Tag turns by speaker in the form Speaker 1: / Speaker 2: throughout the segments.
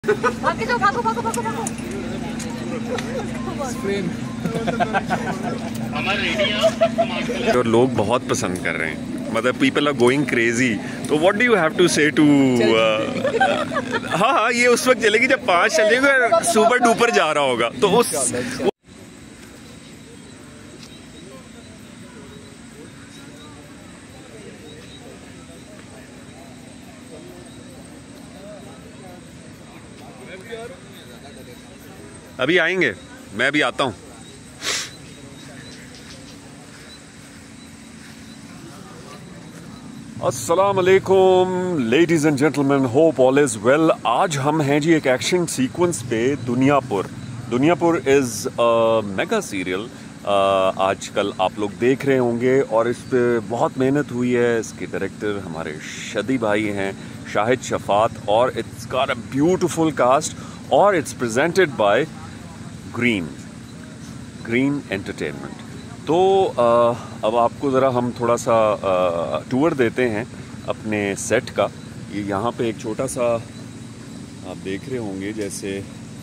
Speaker 1: और लोग बहुत पसंद कर रहे हैं, मतलब पीपल आर गोइंग क्रेजी। तो what do you have to say to? हाँ, ये उस वक्त चलेगी जब 5 चलेगा, सुपर डुपर जा रहा होगा तो उस अभी आएंगे, मैं अभी आता हूँ। अस्सलाम वालेकुम ladies and gentleman, hope all is well. आज हम हैं जी एक एक्शन सीक्वेंस पे Duniyapur. Duniyapur is mega serial, आजकल आप लोग देख रहे होंगे और इस पे बहुत मेहनत हुई है। इसके डायरेक्टर हमारे शदी भाई हैं, शाहिद शफात, और it's got a beautiful cast और it's presented by Green Entertainment. तो अब आपको ज़रा हम थोड़ा सा टूर देते हैं अपने सेट का। ये यहाँ पे एक छोटा सा आप देख रहे होंगे जैसे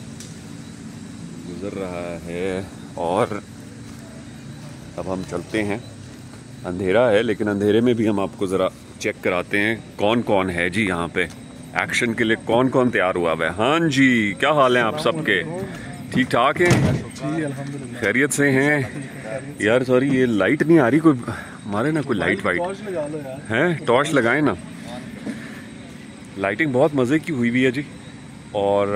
Speaker 1: गुज़र रहा है, और अब हम चलते हैं। अंधेरा है लेकिन अंधेरे में भी हम आपको ज़रा चेक कराते हैं कौन कौन है जी यहाँ पे एक्शन के लिए, कौन कौन तैयार हुआ है। हाँ जी, क्या हाल है आप सबके? ठीक ठाक हैं? खैरियत से हैं? यार सॉरी, ये लाइट नहीं आ रही, कोई हमारे ना कोई लाइट वाइट है? टॉर्च लगाए ना। लाइटिंग बहुत मज़े की हुई है जी। और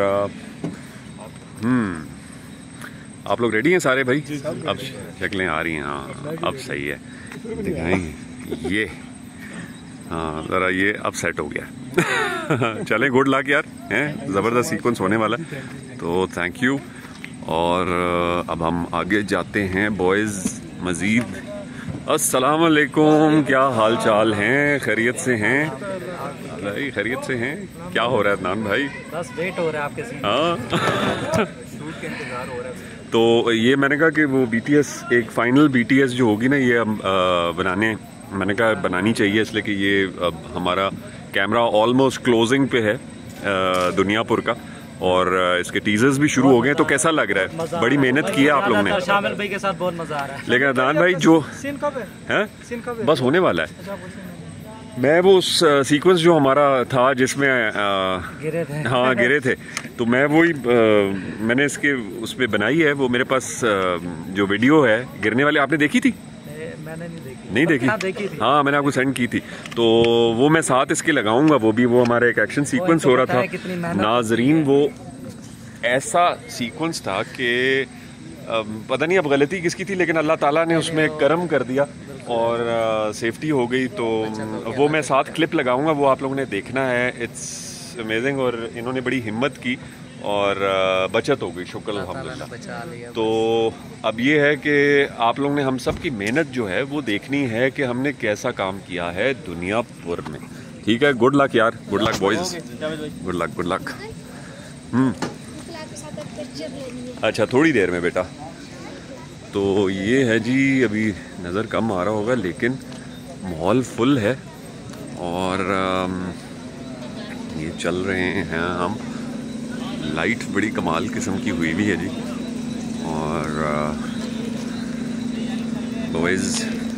Speaker 1: आप लोग रेडी हैं सारे भाई? अब शक्लें आ रही हैं, हाँ अब सही है, दिखाएंगे ये। हाँ ज़रा ये अब सेट हो गया। चलें, गुड लक यार, हैं ज़बरदस्त सीक्वेंस होने वाला है, तो थैंक यू। और अब हम आगे जाते हैं बॉयज़ मज़ीद। अस्सलाम वालेकुम, क्या हाल चाल हैं? खैरियत से हैं भाई? खैरियत से हैं? क्या हो रहा है अदनान भाई?
Speaker 2: बस वेट हो रहा है आपके सीन।
Speaker 1: हाँ
Speaker 2: शूट के इंतजार हो रहा है।
Speaker 1: तो ये मैंने कहा कि वो BTS, एक फाइनल BTS जो होगी ना, ये अब बनाने, मैंने कहा बनानी चाहिए, इसलिए कि ये अब हमारा कैमरा ऑलमोस्ट क्लोजिंग पे है दुनियापुर का, और इसके टीजर्स भी शुरू हो गए। तो कैसा लग रहा है? बड़ी मेहनत की है आप लोगों ने।
Speaker 2: शामिल भाई के साथ बहुत मजा आ रहा है।
Speaker 1: लेकिन अदनान भाई जो
Speaker 2: सीन कब है?
Speaker 1: सीन कब है? बस होने वाला है। मैं वो उस सीक्वेंस जो हमारा था जिसमें
Speaker 2: गिरे थे,
Speaker 1: हाँ गिरे थे, तो मैं वही मैंने इसके उस पर बनाई है। वो मेरे पास जो वीडियो है गिरने वाली, आपने देखी थी?
Speaker 2: मैंने नहीं देखी।
Speaker 1: नहीं देखी?
Speaker 2: देखी थी।
Speaker 1: हाँ मैंने आपको सेंड की थी, तो वो मैं साथ इसके लगाऊंगा। वो हमारा एक एक्शन सीक्वेंस हो रहा था नाजरीन। वो ऐसा सीक्वेंस था कि पता नहीं अब गलती किसकी थी, लेकिन अल्लाह ताला ने उसमें करम कर दिया और सेफ्टी हो गई। तो वो मैं साथ क्लिप लगाऊंगा, वो आप लोगों ने देखना है। इट्स अमेजिंग, और इन्होंने बड़ी हिम्मत की और बचत हो गई, शुक्र अल्हम्दुलिल्लाह। तो अब ये है कि आप लोगों ने, हम सब की मेहनत जो है वो देखनी है कि हमने कैसा काम किया है दुनियापुर में। ठीक है, गुड लक यार, good luck boys, good luck good luck. अच्छा, थोड़ी देर में बेटा। तो ये है जी, अभी नज़र कम आ रहा होगा लेकिन माहौल फुल है, और ये चल रहे हैं हम। लाइट बड़ी कमाल किस्म की हुई भी है जी। और बॉयज़,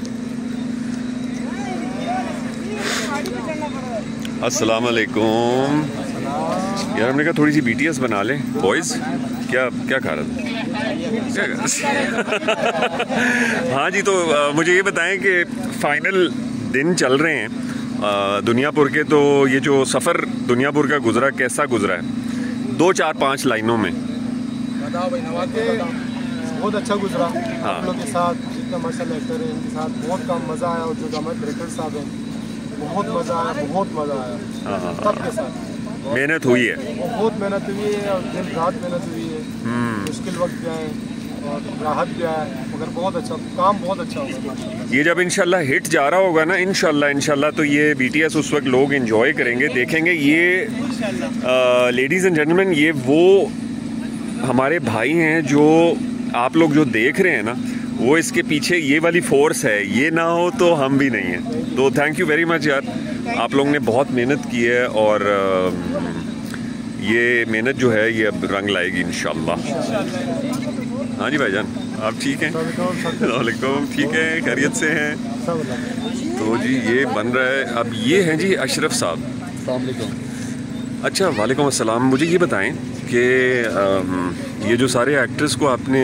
Speaker 1: अस्सलाम वालेकुम यार। हमने कहा थोड़ी सी BTS बना लें। बॉयज़ क्या क्या खा रहे थे? हाँ जी, तो मुझे ये बताएं कि फाइनल दिन चल रहे हैं दुनियापुर के, तो ये जो सफ़र दुनियापुर का गुजरा, कैसा गुजरा है? 2, 4, 5 लाइनों में
Speaker 3: बताओ भाई। नवाज बहुत अच्छा गुजरा। हाँ। आप लोग के साथ जितना मार्शल एक्टर है इनके साथ बहुत कम मज़ा आया, और जो हमारे डायरेक्टर साहब हैं बहुत मज़ा आया, बहुत मज़ा आया।
Speaker 1: हाँ।
Speaker 3: सबके साथ
Speaker 1: मेहनत हुई है,
Speaker 3: बहुत मेहनत हुई है, और दिन रात मेहनत हुई है। मुश्किल वक्त क्या है और राहत क्या है, मगर बहुत अच्छा काम, बहुत अच्छा होगा।
Speaker 1: ये जब इंशाल्लाह हिट जा रहा होगा ना, इंशाल्लाह तो ये BTS उस वक्त लोग एंजॉय करेंगे, देखेंगे। ये लेडीज़ एंड जेंटलमैन, ये वो हमारे भाई हैं जो आप लोग जो देख रहे हैं ना, वो इसके पीछे ये वाली फोर्स है। ये ना हो तो हम भी नहीं हैं। तो थैंक यू वेरी मच यार, आप लोगों ने बहुत मेहनत की है। और ये मेहनत जो है ये अब रंग लाएगी इंशाल्लाह। हाँ जी भाईजान, आप ठीक हैं? वालेकुम, ठीक है, खैरियत से हैं? तो जी ये बन रहा है। अब ये हैं जी अशरफ साहब। अच्छा, वालेकुम अस्सलाम। मुझे ये बताएं कि ये जो सारे एक्टर्स को आपने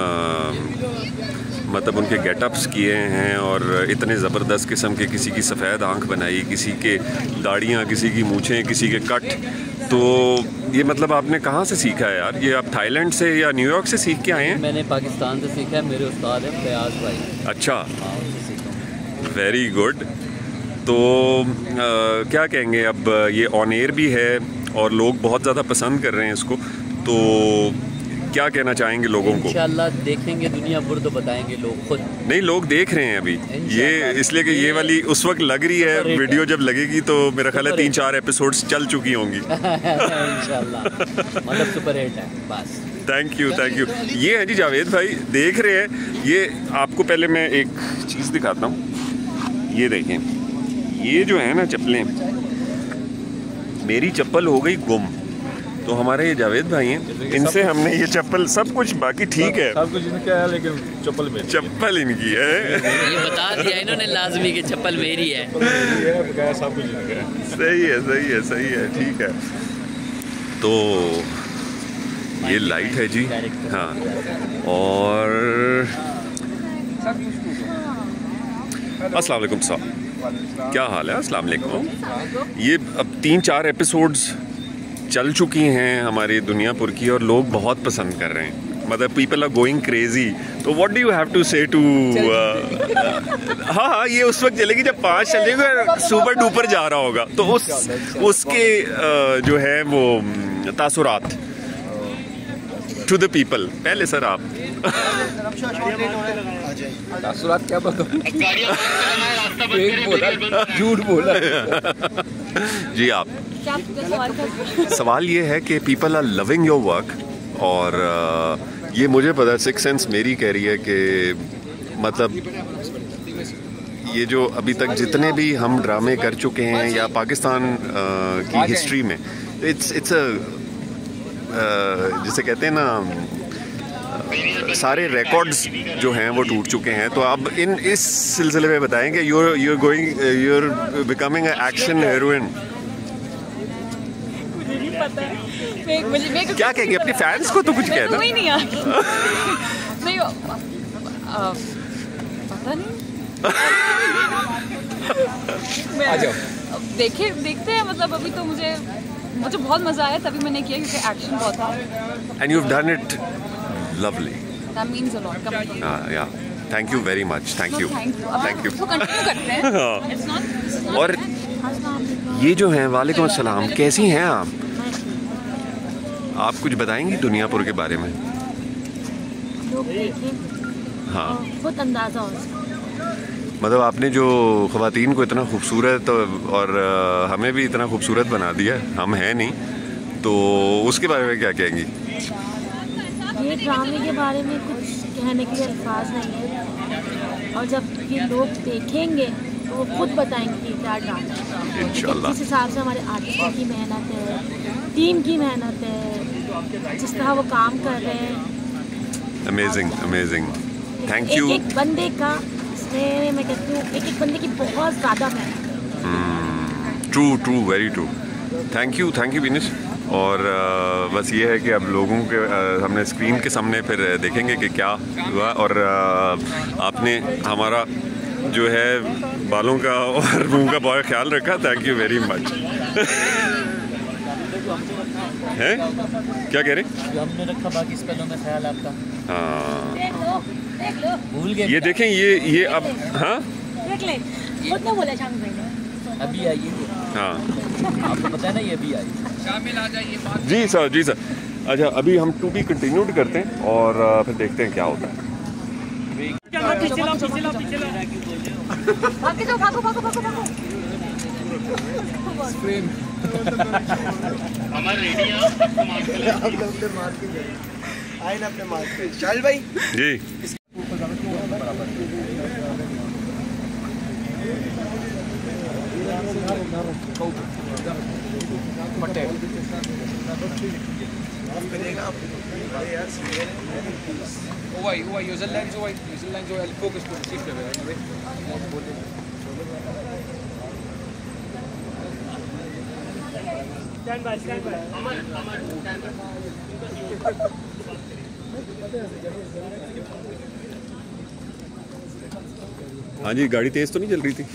Speaker 1: मतलब उनके गेटअप्स किए हैं और इतने ज़बरदस्त किस्म के, किसी की सफ़ेद आंख बनाई, किसी के दाढ़ियाँ, किसी की मूछें, किसी के कट, तो ये मतलब आपने कहाँ से सीखा है यार? ये आप थाईलैंड से या न्यूयॉर्क से सीख के आए हैं?
Speaker 2: मैंने पाकिस्तान से सीखा है, मेरे उस्ताद हैं फयाज भाई।
Speaker 1: अच्छा, वेरी गुड। तो क्या कहेंगे, अब ये ऑन एयर भी है और लोग बहुत ज़्यादा पसंद कर रहे हैं इसको, तो क्या कहना चाहेंगे लोगों को?
Speaker 2: इंशाल्लाह देखेंगे दुनिया भर तो बताएंगे लोग खुद।
Speaker 1: नहीं, लोग देख रहे हैं अभी ये, इसलिए कि ये वाली उस वक्त लग रही है, वीडियो जब लगेगी तो मेरा ख्याल है 3-4 एपिसोड्स चल चुकी होंगी।
Speaker 2: इंशाल्लाह मतलब सुपर हिट है बस।
Speaker 1: Thank you, thank you. ये है जी जावेद भाई, देख रहे हैं ये। आपको पहले मैं एक चीज़ दिखाता हूँ, ये देखें, ये जो है ना चप्पलें, मेरी चप्पल हो गई गुम, तो हमारे ये जावेद भाई हैं, इनसे हमने ये चप्पल, सब कुछ बाकी ठीक है,
Speaker 3: सब कुछ इनका है, लेकिन
Speaker 1: चप्पल इनकी है।
Speaker 2: ये बता दिया इन्होंने लाजमी कि चप्पल मेरी है।
Speaker 3: सब कुछ इनका है।
Speaker 1: सही है, सही है, सही है, ठीक है। तो ये लाइट है जी, हाँ। और अस्सलाम वालेकुम साहब, क्या हाल है? अस्सलाम वालेकुम। ये अब 3-4 एपिसोड्स चल चुकी हैं हमारी दुनियापुर की और लोग बहुत पसंद कर रहे हैं, मतलब पीपल आर गोइंग क्रेजी। तो what do you have to say to? हाँ, ये उस वक्त चलेगी जब 5 चलेगा, सुपर डुपर जा रहा होगा, तो उसके जो है वो तासुरात टू द पीपल। पहले सर आप
Speaker 2: तासुरात क्या बताऊं? झूठ बोला
Speaker 1: जी। आप सवाल ये है कि people are loving your work, और ये मुझे पता है, सिक्स सेंस मेरी कह रही है कि मतलब ये जो अभी तक जितने भी हम ड्रामे कर चुके हैं या पाकिस्तान की हिस्ट्री में, इट्स अ जिसे कहते हैं ना, सारे रिकॉर्ड्स जो हैं वो टूट चुके हैं। तो अब इस सिलसिले में बताएं कि you're becoming an action heroine। क्या कहेंगे अपने फैंस को? तो कुछ कहना
Speaker 4: नहीं पता नहीं। देखते हैं, मतलब अभी तो मुझे बहुत मजा आया, तभी मैंने किया क्योंकि एक्शन बहुत था।
Speaker 1: And you've done it lovely.
Speaker 4: That means a lot.
Speaker 1: Yeah. Thank you very much. Thank you. Thank you.
Speaker 4: तो कंटिन्यू करते हैं। It's not
Speaker 1: और ये जो हैं, वालेकुम अस्सलाम, कैसी हैं आप? आप कुछ बताएंगी दुनियापुर के बारे में? हाँ,
Speaker 5: खुद अंदाजा हो सकता।
Speaker 1: मतलब आपने जो ख़वातीन को इतना खूबसूरत और हमें भी इतना खूबसूरत बना दिया, हम हैं नहीं, तो उसके बारे में क्या कहेंगी?
Speaker 5: ये ड्रामे के बारे में कुछ कहने के लिए अल्फाज नहीं है, और जब ये लोग देखेंगे तो वो खुद बताएंगे कि क्या ड्रामा है।
Speaker 1: इंशाल्लाह।
Speaker 5: जिस हिसाब से हमारे आर्टिस्टों की मेहनत है, टीम की मेहनत है, जिस तरह वो काम कर रहे हैं,
Speaker 1: अमेजिंग, अमेजिंग। Thank you.
Speaker 5: एक बंदे का, इसमें मैं कहती हूँ एक बंदे की बहुत ज़्यादा मेहनत है।
Speaker 1: True, very true. Thank you Vinish. और बस ये है कि अब लोगों के हमने स्क्रीन के सामने फिर देखेंगे कि क्या हुआ, और आपने हमारा जो है बालों का और मुंह का बहुत ख्याल रखा। Thank you very much. हैं क्या कह रहे?
Speaker 2: हमने रखा, बाकी स्पेलों में ख्याल आपका।
Speaker 1: हाँ,
Speaker 2: भूल गए।
Speaker 1: ये देखें, ये अब, हाँ
Speaker 5: देख ले, खुद ना बोला शाम भाई,
Speaker 2: अभी आई है।
Speaker 1: हाँ,
Speaker 2: आपको पता है ना, ये अभी आई। शामिल आ जाइए।
Speaker 1: जी सर, जी सर। अच्छा, अभी हम टू बी कंटिन्यूड करते हैं और फिर देखते हैं क्या होता है।
Speaker 3: चल भाई
Speaker 1: जी,
Speaker 6: هو نيوزيلند هو الفوكس كله
Speaker 1: हाँ जी, गाड़ी तेज तो नहीं चल रही थी?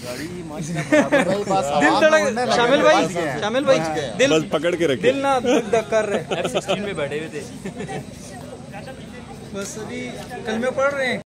Speaker 6: शामिल भाई दिल
Speaker 1: बस पकड़ के रखे,
Speaker 6: दिल ना धक कर रहे
Speaker 2: F16 में बैठे हुए थे।
Speaker 6: बस अभी कलमे पढ़ रहे हैं।